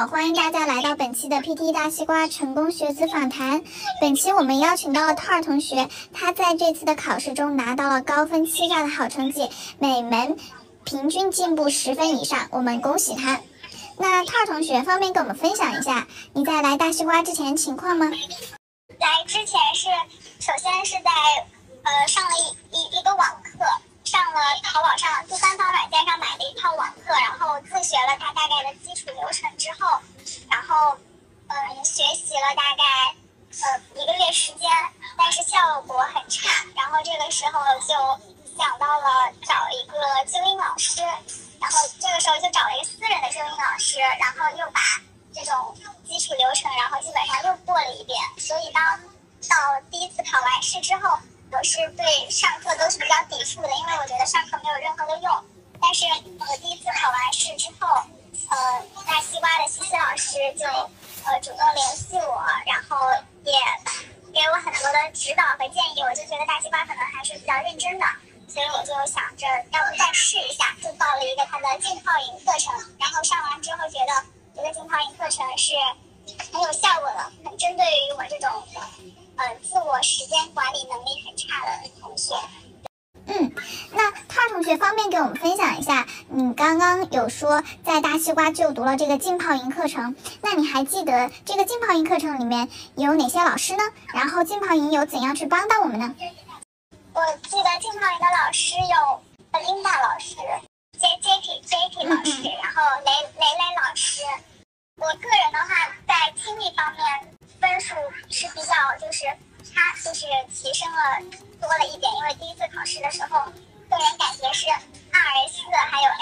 好，欢迎大家来到本期的 PT 大西瓜成功学子访谈。本期我们邀请到了特儿同学，他在这次的考试中拿到了高分欺诈的好成绩，每门平均进步10分以上，我们恭喜他。那特儿同学方便跟我们分享一下你在来大西瓜之前情况吗？ 来之前首先是在上了一个网课，上了淘宝上第三方软件上买了一套网课，然后自学了它大概的基础流程之后，然后学习了大概1个月时间，但是效果很差，然后这个时候就想到了找一个纠音老师，然后这个时候就找了一个私人的纠音老师，然后又把这种基础流程然后基本上又过了一遍，所以到第一次考完试之后，我是对上课都是比较抵触的，因为我觉得上课没有任何的用。但是我第一次考完试之后，大西瓜的西西老师就主动联系我，然后也给我很多的指导和建议，我就觉得大西瓜可能还是比较认真的，所以我就想着要不再试一下，就报了一个他的浸泡营课程，然后上完之后觉得这个浸泡营课程是很有效果的，很针对于我这种自我时间管理能力很差的同学。 那特儿同学方便给我们分享一下，你刚刚有说在大西瓜就读了这个浸泡营课程，那你还记得这个浸泡营课程里面有哪些老师呢？然后浸泡营有怎样去帮到我们呢？ 我记得浸泡营的老师有Linda 老师、Jacky 老师，然后雷老师。我个人的话，在听力方面分数是比较就是提升了多了一点，因为第一次考试的时候，个人感觉是 RS 还有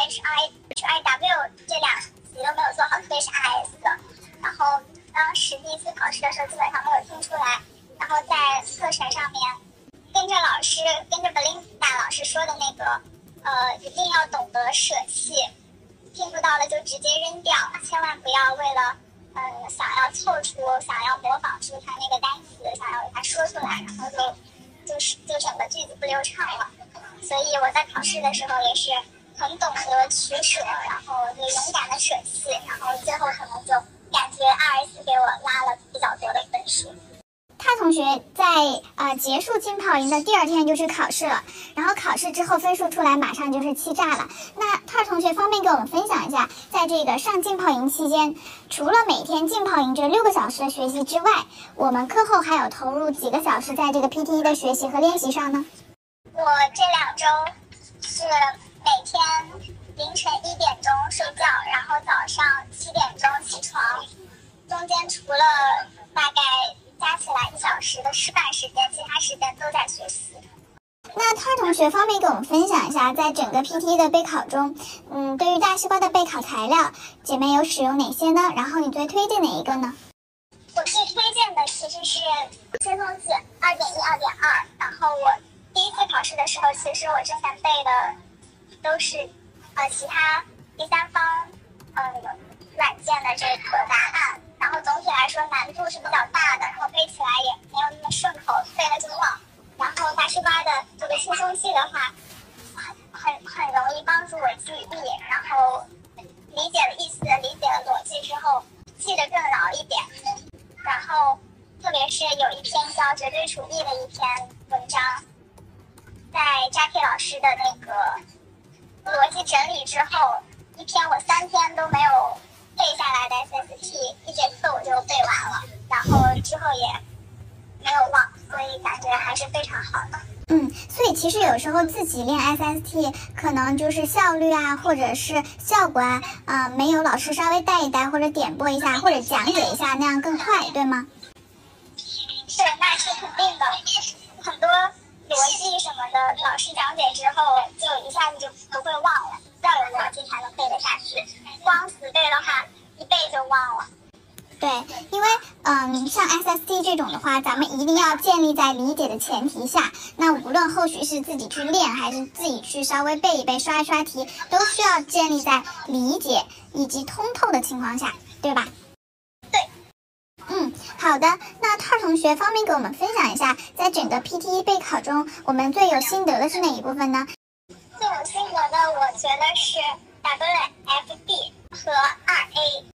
HIW 这2题都没有做好，特别是 RS 的。然后当时第一次考试的时候，基本上没有听出来。然后在课程上面，跟着Belinda 老师说的那个，一定要懂得舍弃，听不到的就直接扔掉，千万不要为了想要想要模仿出他那个单词，想要给他说出来，然后就整个句子不流畅了。所以我在考试的时候也是很懂得取舍，然后就勇敢的舍弃，然后最后可能就感觉RS给我拉了比较多的分数。 他同学在结束浸泡营的第2天就去考试了，然后考试之后分数出来马上就是欺诈了。那特儿同学方便给我们分享一下，在这个上浸泡营期间，除了每天浸泡营这6个小时的学习之外，我们课后还有投入几个小时在这个 PTE 的学习和练习上呢？ 我这2周是每天凌晨1点钟睡觉，然后早上7点钟起床，中间除了大概加起来1小时的吃饭时间，其他时间都在学习。 那特儿同学方便给我们分享一下，在整个 PTE 的备考中，对于大西瓜的备考材料，姐妹有使用哪些呢？然后你最推荐哪一个呢？ 我最推荐的其实是先锋记2.1、2.2，然后我第一次考试的时候，其实我之前背的都是其他第三方软件的这个答案，然后总体来说难度是比较大的，然后背起来也没有那么顺口，背了就忘。然后大西瓜的这个轻松记的话，很容易帮助我记忆，然后理解了意思、理解了逻辑之后，记得更牢一点。然后特别是有一篇叫绝对主义的一篇文章，在 Jacky 老师的那个逻辑整理之后，一篇我3天都没有背下来的 SST， 1节课我就背完了，然后之后也没有忘，所以感觉还是非常好的。 所以其实有时候自己练 SST 可能就是效率啊，或者是效果没有老师稍微带一带，或者点拨一下，或者讲解一下那样更快，对吗？ 对，那是肯定的。很多逻辑什么的，老师讲解之后就一下子就不会忘了，要有逻辑才能背得下去。光死背的话，一背就忘了。 对，因为像 SST 这种的话，咱们一定要建立在理解的前提下。那无论后续是自己去练，还是自己去稍微背一背、刷一刷题，都需要建立在理解以及通透的情况下，对吧？ 对。 好的。那特儿同学方便给我们分享一下，在整个 PTE 备考中，我们最有心得的是哪一部分呢？ 最有心得的，我觉得是 WFD 和2A。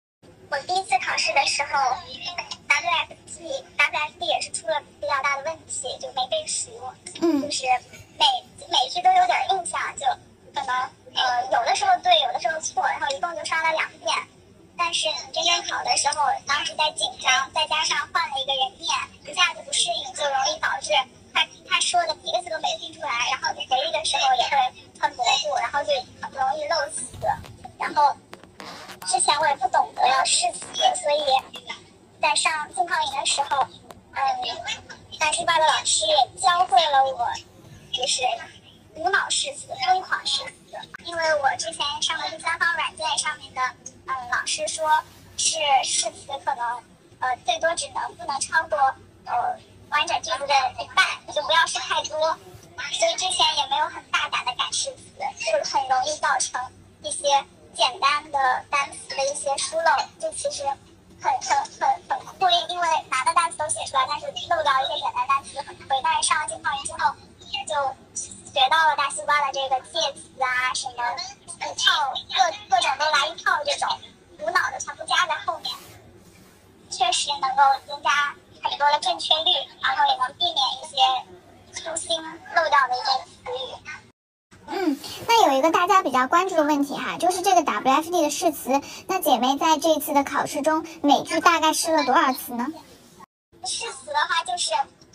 我第一次考试的时候，WFD 也是出了比较大的问题，就没背熟，就是每题都有点印象，就可能有的时候对，有的时候错，然后一共就刷了2遍。但是你真正考的时候，当时在紧张，再加上换了一个人念，一下子不适应，就容易导致他说的一个字都没听出来，然后你回忆的时候也会很模糊，然后就很容易漏词。然后之前我也不懂得要试词，所以在上浸泡营的时候，大西瓜的老师也教会了我，就是无脑试词、疯狂试词。因为我之前上的第三方软件上面的，老师说是试词可能最多不能超过完整句子的一半，就不要试太多。所以之前也没有很大胆的改试词，就很容易造成一些简单的单词的一些疏漏，这其实很亏，因为难的单词都写出来，但是漏掉一些简单单词很亏。但是上了浸泡营之后，就学到了大西瓜的这个介词啊，什么一套各种都来一套，这种无脑的全部加在后面，确实能够增加很多的正确率，然后也能避免一些粗心漏掉的一些词语。 那有一个大家比较关注的问题哈，就是这个 WFD 的试词，那姐妹在这一次的考试中，每句大概试了多少词呢？ 试词的话就是，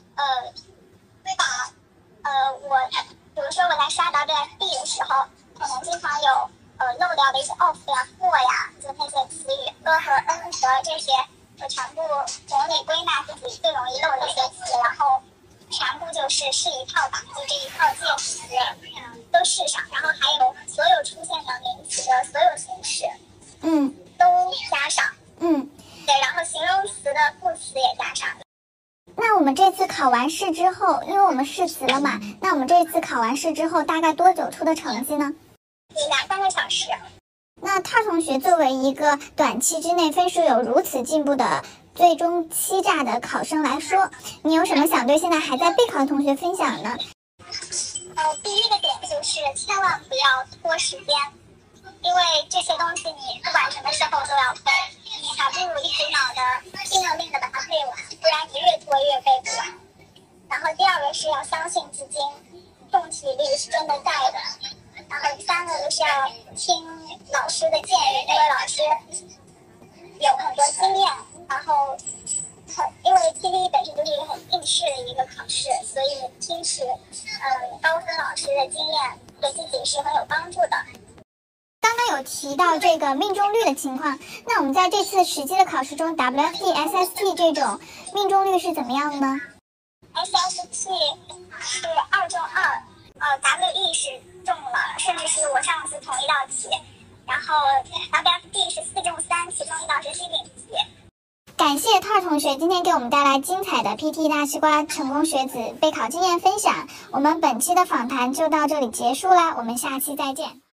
比如说我在刷 WFD 的时候，可能经常有漏掉的一些 off 呀、for 呀，就那些词语，a 和 n 和这些，我全部整理归纳自己最容易漏的一些词，然后全部就是试一套吧，就这一套介词都试上，然后还有所有出现的名词的所有形式，都加上，对，然后形容词的副词也加上。 那我们这次考完试之后，因为我们试词了嘛，那我们这次考完试之后大概多久出的成绩呢 ？2-3个小时。 那他同学作为一个短期之内分数有如此进步的最终欺诈的考生来说，你有什么想对现在还在备考的同学分享呢？ 第一个点就是千万不要拖时间，因为这些东西你不管什么时候都要背，你还不如一股脑的拼了命的把它背完，不然你越拖越背不完。然后第二个是要相信自己，重体力是真的在的。然后第三个就是要听老师的建议，因为老师有很多经验，然后因为 TD 本身就是一个很应试的一个考试，所以听取高分老师的经验对自己是很有帮助的。 刚刚有提到这个命中率的情况，那我们在这次实际的考试中 WFD、SST 这种命中率是怎么样呢？ SST 是2中2，WE 是中了，甚至是我上次同一道题，然后 WFD 是4中3，其中一道是机灵题。 感谢Tar同学今天给我们带来精彩的 PT 大西瓜成功学子备考经验分享，我们本期的访谈就到这里结束啦，我们下期再见。